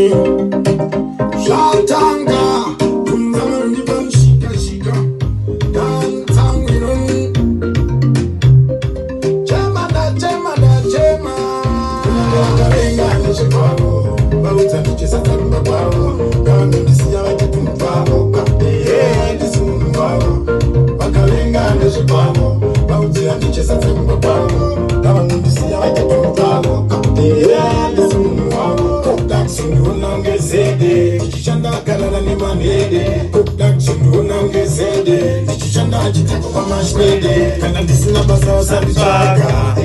Shatanga, Kundaman Niban Shika Shika, Dan Tanginon, Chemada, Chemada, Chema, Karenga, Chicago, Bauta, Chisatamba, Gami, Sia, Tumpavo, Kape, this Mumavo, Bakalenga, Chicago, Bauta, Chisatamba, Gami, Sia, Tumpavo, Kape, this Mumavo. Zede, Chanda Kalala Nimanede, Cookdak Chunduna Zede, Chanda Chitako Mashmede, Kanadisina Basa Sabichaka,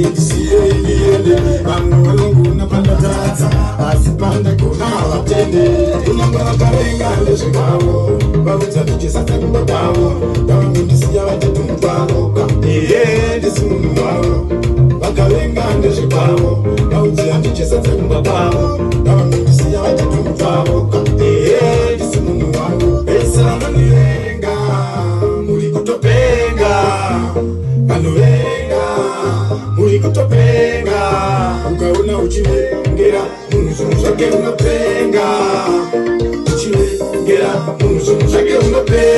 Amulunguna Palatata, Asipanda Kuna Tende, Unanga Karenga, Chicago, Babuta Chisatamba, Damisia Tumpalo, Kape, this Mumaro, Bakalenga, Chicago, Babuta Chisatamba, Damisia Tumpalo, Kape, this Mumaro, Esamanuenga, Murikutopenga, Manuenga, Murikutopenga, Ukauna Uchimengera, Munzake Unapenga, Uchimengera, Munzake Unapenga.